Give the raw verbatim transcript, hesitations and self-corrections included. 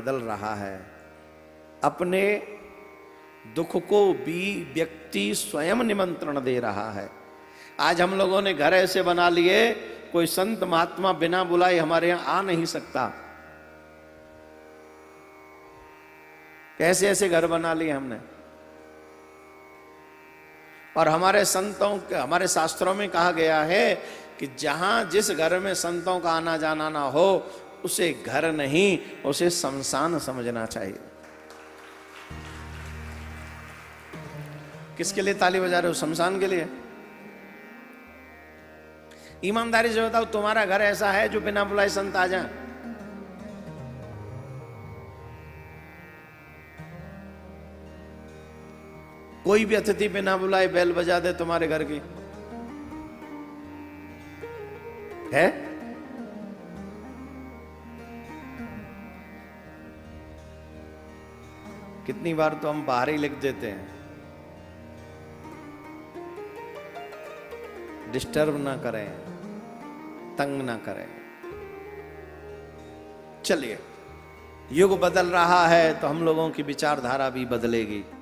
बदल रहा है। अपने दुख को भी व्यक्ति स्वयं निमंत्रण दे रहा है। आज हम लोगों ने घर ऐसे बना लिए, कोई संत महात्मा बिना बुलाए हमारे यहां आ नहीं सकता। कैसे ऐसे घर बना लिए हमने। और हमारे संतों के, हमारे शास्त्रों में कहा गया है कि जहां जिस घर में संतों का आना जाना ना हो उसे घर नहीं, उसे शमशान समझना चाहिए। किसके लिए ताली बजा रहे हो? शमशान के लिए। ईमानदारी से बताओ, तुम्हारा घर ऐसा है जो बिना बुलाए संत आ जाए? कोई भी अतिथि बिना बुलाए बेल बजा दे तुम्हारे घर की है? कितनी बार तो हम बाहर ही लिख देते हैं, डिस्टर्ब ना करें, तंग ना करें। चलिए, युग बदल रहा है तो हम लोगों की विचारधारा भी बदलेगी।